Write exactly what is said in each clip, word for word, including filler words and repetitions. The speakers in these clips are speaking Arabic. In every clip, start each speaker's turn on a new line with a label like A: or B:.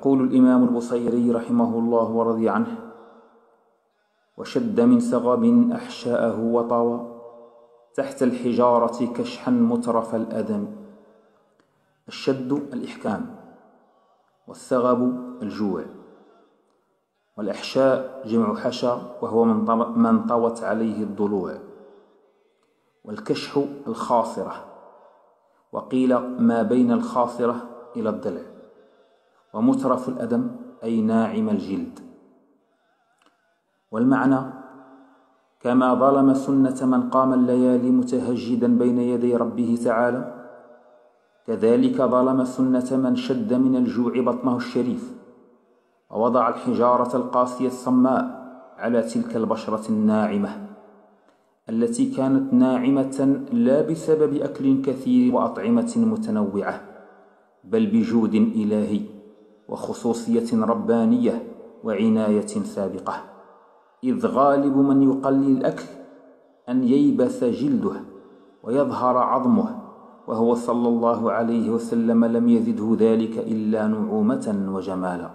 A: يقول الإمام البصيري رحمه الله ورضي عنه: وشد من سغب أحشاءه وطوى تحت الحجارة كشحا مترف الأدم. الشد الإحكام، والسغب الجوع، والأحشاء جمع حشى وهو من طوت عليه الضلوع، والكشح الخاصرة، وقيل ما بين الخاصرة إلى الضلع، ومترف الأدم أي ناعم الجلد. والمعنى: كما ظلم سنة من قام الليالي متهجدا بين يدي ربه تعالى، كذلك ظلم سنة من شد من الجوع بطنه الشريف ووضع الحجارة القاسية الصماء على تلك البشرة الناعمة التي كانت ناعمة لا بسبب أكل كثير وأطعمة متنوعة، بل بجود إلهي وخصوصية ربانية وعناية سابقة. إذ غالب من يقلل الأكل أن ييبس جلده ويظهر عظمه، وهو صلى الله عليه وسلم لم يزده ذلك إلا نعومة وجمالا.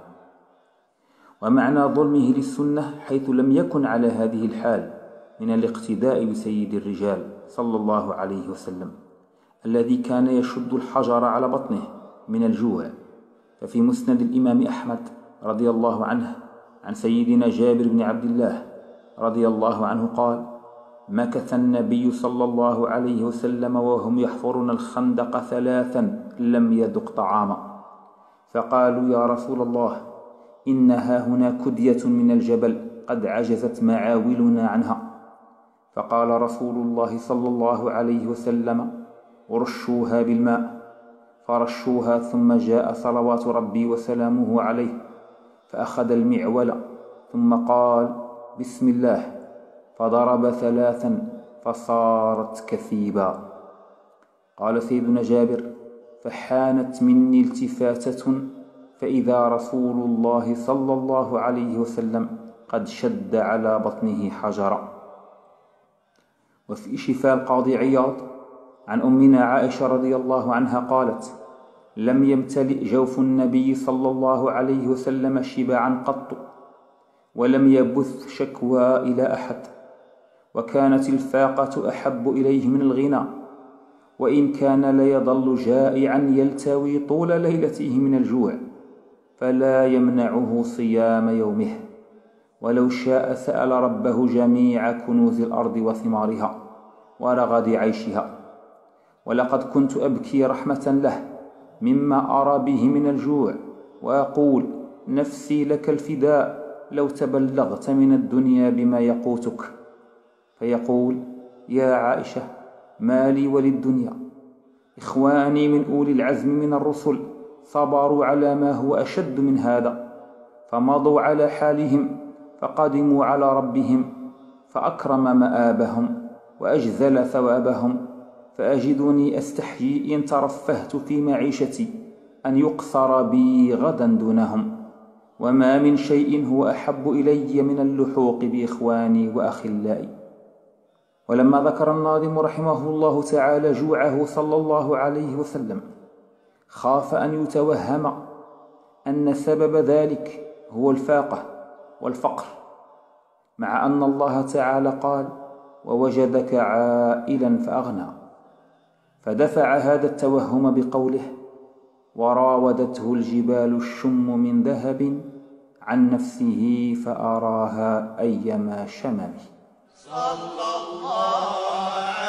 A: ومعنى ظلمه للسنة حيث لم يكن على هذه الحال من الاقتداء بسيد الرجال صلى الله عليه وسلم الذي كان يشد الحجر على بطنه من الجوع. ففي مسند الإمام أحمد رضي الله عنه عن سيدنا جابر بن عبد الله رضي الله عنه قال: مكث النبي صلى الله عليه وسلم وهم يحفرون الخندق ثلاثا لم يذق طعاما، فقالوا: يا رسول الله، إنها هنا كدية من الجبل قد عجزت معاولنا عنها. فقال رسول الله صلى الله عليه وسلم: رشوها بالماء. فرشوها، ثم جاء صلوات ربي وسلامه عليه فأخذ المعول ثم قال: بسم الله، فضرب ثلاثا فصارت كثيبا. قال سيدنا جابر: فحانت مني التفاتة فإذا رسول الله صلى الله عليه وسلم قد شد على بطنه حجرا. وفي شفاء القاضي عياض عن أمنا عائشة رضي الله عنها قالت: لم يمتلئ جوف النبي صلى الله عليه وسلم شبعا قط، ولم يبث شكوى إلى أحد، وكانت الفاقة أحب إليه من الغنى، وإن كان ليظل جائعا يلتوي طول ليلته من الجوع، فلا يمنعه صيام يومه، ولو شاء سأل ربه جميع كنوز الأرض وثمارها ورغد عيشها. ولقد كنت أبكي رحمة له مما أرى به من الجوع، وأقول: نفسي لك الفداء لو تبلغت من الدنيا بما يقوتك. فيقول: يا عائشة، ما لي وللدنيا؟ إخواني من أولي العزم من الرسل صبروا على ما هو أشد من هذا، فمضوا على حالهم، فقدموا على ربهم فأكرم مآبهم وأجزل ثوابهم، فأجدني أستحيي إن ترفهت في معيشتي أن يقصر بي غدا دونهم، وما من شيء هو أحب إلي من اللحوق بإخواني وأخلائي. ولما ذكر الناظم رحمه الله تعالى جوعه صلى الله عليه وسلم، خاف أن يتوهم أن سبب ذلك هو الفاقة والفقر، مع أن الله تعالى قال: ووجدك عائلا فأغنى، فدفع هذا التوهم بقوله: وراودته الجبال الشم من ذهب عن نفسه فأراها أيما شمم. صلى الله